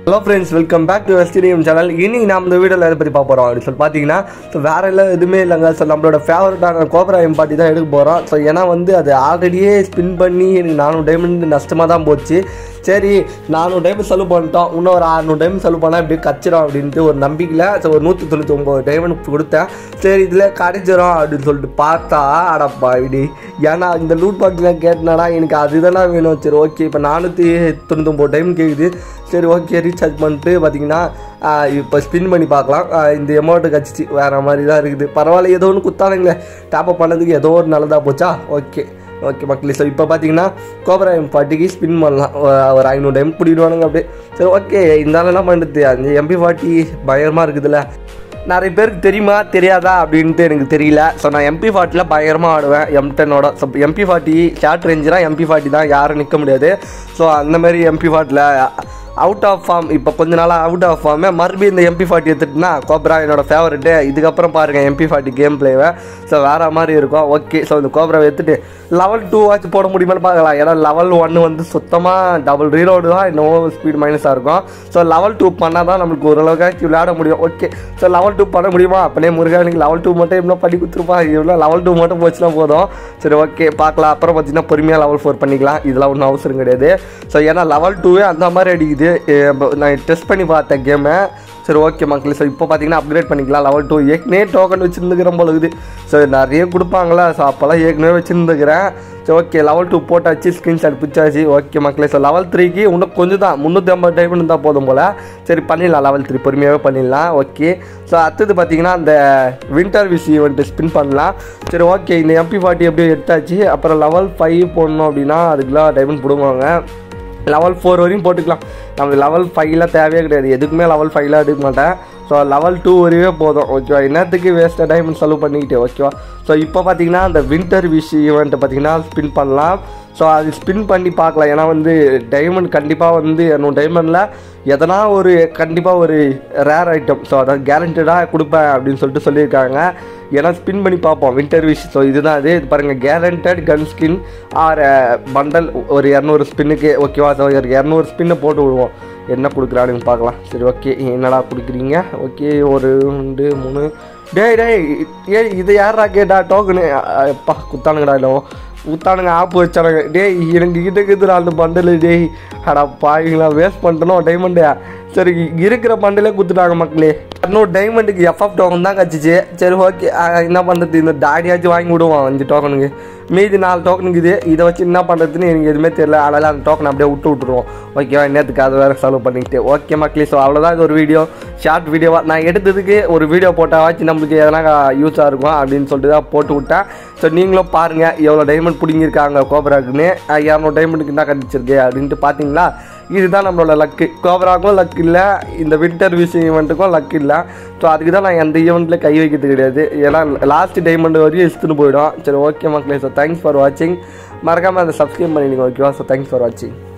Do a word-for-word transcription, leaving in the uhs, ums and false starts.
Hello friends, welcome back to S T D M channel. இன்னைக்கு நாம இந்த வீடியோல எதை பத்தி பார்க்க போறோம் அப்படி சொல்லி பாத்தீங்கன்னா வேற எல்லாம் எதுவுமே இல்லைங்க. ஸோ நம்மளோட ஃபேவரட்டான கோப்ரா எம் ஃபார்ட்டி தான் எடுக்க போகிறோம். ஸோ ஏன்னா வந்து அது ஆல்ரெடியே ஸ்பின் பண்ணி எனக்கு நானூறு டைமண்ட் நஷ்டமாக தான் போச்சு. சரி நானூறு டைம் செலவு பண்ணிட்டோம், இன்னும் ஒரு அறுநூறு டைம் செலவு பண்ணால் இப்படி கச்சிடும் அப்படின்ட்டு ஒரு நம்பிக்கையில் ஸோ ஒரு நூற்றி தொண்ணூற்றி ஒம்பது டைமண்ட் கொடுத்தேன். சரி இதில் கிடைச்சிடும் அப்படின்னு சொல்லிட்டு பார்த்தா அடப்பா இப்படி ஏன்னா இந்த லூட் பாக்ஸ்லாம் கேட்டனாடா எனக்கு அதுதானே வேணும். சரி ஓகே இப்போ நானூற்றி தொண்ணூத்தொம்பது டைம் கேட்குது. சரி ஓகே ரீசார்ஜ் பண்ணிட்டு பார்த்தீங்கன்னா இப்போ ஸ்பின் பண்ணி பார்க்கலாம். இந்த அமௌண்ட்டு கச்சிச்சு வேறு மாதிரி தான் இருக்குது. பரவாயில்ல ஏதோ ஒன்று குத்தானுங்களே, டாப்அப் பண்ணதுக்கு ஏதோ ஒரு நல்லதாக போச்சா. ஓகே ஓகே மக்களே, ஸோ இப்போ பார்த்தீங்கன்னா கோப்ரா எம் ஃபார்ட்டிக்கு ஸ்பின் பண்ணலாம். ஒரு ஐநூறு டைம் பிடிடுவானுங்க அப்படியே. சரி ஓகே இருந்தாலும் என்ன பண்ணுறது, அந்த எம்பி ஃபார்ட்டி பயங்கரமாக இருக்குதுல்ல. நிறைய பேருக்கு தெரியுமா தெரியாதா அப்படின்ட்டு எனக்கு தெரியல. ஸோ நான் எம்பி ஃபார்ட்டியில் பயங்கரமாக ஆடுவேன் எம் டென்னோட. ஸோ எம்பி ஃபார்ட்டி ஷார்ட் ரேஞ்சுனா எம்பி ஃபார்ட்டி தான், யாரும் நிற்க முடியாது. ஸோ அந்தமாரி எம்பி ஃபார்ட்டியில் அவுட் ஆஃப் ஃபார்ம் இப்போ கொஞ்ச நாளாக அவுட் ஆஃப் ஃபார்மே மறுபடியும் இந்த எம்பி ஃபார்ட்டி எடுத்துட்டுனா கோப்ரா என்னோடய ஃபேவரெட்டு. இதுக்கப்புறம் பாருங்கள் எம்பி ஃபார்ட்டி கேம் பிளேவை. ஸோ வேறு மாதிரி இருக்கும். ஓகே ஸோ இந்த கோப்ராவை எடுத்துகிட்டு லெவல் டூ வாட்ச் போட முடியுமான்னு பார்க்கலாம். ஏன்னா லெவல் ஒன்று வந்து சுத்தமாக டபுள் ரீலோடு தான், இன்னும் ஸ்பீட் மைனஸாக இருக்கும். ஸோ லெவல் டூ பண்ணால் தான் நம்மளுக்கு ஓரளவுக்கு விளையாட முடியும். ஓகே ஸோ லெவல் டூ பண்ண முடியுமா? அப்படியே முருகானுக்கு லெவல் டூ மட்டும் இன்னும் பண்ணி கொடுத்துருப்பா. இவ்வளோ லெவல் டூ மட்டும் போச்சுன்னா போதும். சரி ஓகே பார்க்கலாம். அப்புறம் பார்த்தீங்கன்னா பொறுமையாக லெவல் ஃபோர் பண்ணிக்கலாம். இதெல்லாம் ஒன்றும் அவசரம் கிடையாது. ஸோ ஏன்னா லெவல் டூவே அந்த மாதிரி அடிக்குது. நான் டெஸ்ட் பண்ணி பார்த்தேன் கேமை. சரி ஓகே மக்களே, ஸோ இப்போ பார்த்தீங்கன்னா அப்கிரேட் பண்ணிக்கலாம். லெவல் டூ ஏற்கனவே டோக்கன் வச்சுருந்துக்கிறேன் போல இருக்குது. ஸோ நிறைய கொடுப்பாங்களா, ஸோ அப்போல்லாம் ஏற்கனவே வச்சுருந்துக்கிறேன். ஸோ ஓகே லெவல் டூ போட்டாச்சு, ஸ்க்ரீன்ஷாட் பிடிச்சாச்சு. ஓகே மக்களே, ஸோ லெவல் த்ரீக்கு இன்னும் கொஞ்சம் தான், முந்நூற்றி ஐம்பது டைம் இருந்தால் போதும் போல். சரி பண்ணிடலாம், லெவல் த்ரீ பொறுமையாகவே பண்ணிடலாம். ஓகே ஸோ அடுத்தது பார்த்தீங்கன்னா அந்த வின்டர் விஷ் ஈவெண்ட்டு ஸ்பின் பண்ணலாம். சரி ஓகே இந்த எம்பி ஃபார்ட்டி எப்படியோ எடுத்தாச்சு. அப்புறம் லெவல் ஃபைவ் போடணும் அப்படின்னா அதுக்கெலாம் டைமண்ட் போடுவாங்க. லெவல் ஃபோர் வரையும் போட்டுக்கலாம். நம்ம லெவல் ஃபைவ்ல தேவையே கிடையாது, எதுக்குமே லெவல் ஃபைவ்ல எடுக்க மாட்டேன். ஸோ லெவல் டூ வரையே போதும். ஓகேவா, என்னத்துக்கு வேஸ்ட்டாக டைமண்ட் செலவு பண்ணிக்கிட்டு. ஓகேவா, ஸோ இப்போ பார்த்தீங்கன்னா அந்த வின்டர் விஷ் ஈவெண்ட்டை பார்த்தீங்கன்னா ஸ்பின் பண்ணலாம். ஸோ அது ஸ்பின் பண்ணி பார்க்கலாம். ஏன்னா வந்து டைமண்ட் கண்டிப்பாக வந்து என்னோட டைமண்டில் எதனா ஒரு கண்டிப்பாக ஒரு ரேர் ஐட்டம், ஸோ அதை கேரண்டடாக கொடுப்பேன் அப்படின்னு சொல்லிட்டு சொல்லியிருக்காங்க. ஏன்னா ஸ்பின் பண்ணி பார்ப்போம் வின்டர் விஷ். ஸோ இதுதான் அது, இது பாருங்கள் guaranteed gun skin or bundle ஒரு இரநூறு ஸ்பின்னுக்கு. ஓகேவா, ஸோ ஒரு இரநூறு ஸ்பின்னை போட்டு விடுவோம், என்ன கொடுக்குறானுன்னு பார்க்கலாம். சரி ஓகே என்னடா கொடுக்குறீங்க. ஓகே ஒரு ரெண்டு மூணு டேய் டேய் ஏ இது யாரா கேட்டா டோக்கனு எப்பா குத்தானுங்கடா. இல்லை ஊத்தானுங்க ஆப்பு வச்சானுங்க. டேய் எனக்கு கிட்ட இருக்குது அந்த பண்டலு. டேய் அடா பாய்ங்களா, வேஸ்ட் பண்ணிட்டோம் டைமண்டு. சரி இருக்கிற பண்டிலே கொடுத்துட்டாங்க மக்களே. இன்னொரு டைமண்டுக்கு எஃப்எஃப் டோக்கன் தான் கச்சிச்சு. சரி ஓகே என்ன பண்ணுறது, இந்த டாடியாச்சும் வாங்கி விடுவான் அஞ்சு டோக்கனுக்கு. மீதி நாலு டோக்கனுக்கு இது, இதை வச்சு என்ன பண்ணுறதுன்னு எனக்கு எதுவுமே தெரியல. அதனால் அந்த டோக்கன் அப்படியே விட்டு விட்டுருவோம். ஓகேவா, என்னத்துக்கு அது வேறு செலவு பண்ணிக்கிட்டு. ஓகே மக்களே, ஸோ அவ்வளோதான் இது ஒரு வீடியோ, ஷார்ட் வீடியோவாக நான் எடுத்ததுக்கு ஒரு வீடியோ போட்டாவாச்சு நம்மளுக்கு எதனா யூஸாக இருக்கும் அப்படின்னு சொல்லிட்டு தான் போட்டு விட்டேன். ஸோ நீங்களும் பாருங்கள் எவ்வளோ டைமண்ட் பிடிங்கிருக்காங்க கோப்ராக்குன்னு. இரநூறு டைமண்டுக்கு என்ன கண்டிச்சிருக்கு அப்படின்ட்டு பார்த்தீங்களா. இதுதான் நம்மளோட லக்கு. கோப்ராக்கும் லக் இல்லை, இந்த வின்டர் விஷ் ஈவெண்ட்டுக்கும் லக் இல்லை. ஸோ அதுக்கு தான் நான் எந்த ஈவெண்ட்டில் கை வைக்கிறது கிடையாது. ஏன்னா லாஸ்ட் டைமண்ட் வரையும் எடுத்துன்னு போயிடும். சரி ஓகே மக்களே, ஸோ தேங்க்ஸ் ஃபார் வாட்சிங். மறக்காமல் அதை சப்ஸ்கிரைப் பண்ணிடுங்க. ஓகேவா, ஸோ தேங்க்ஸ் ஃபார் வாட்சிங்.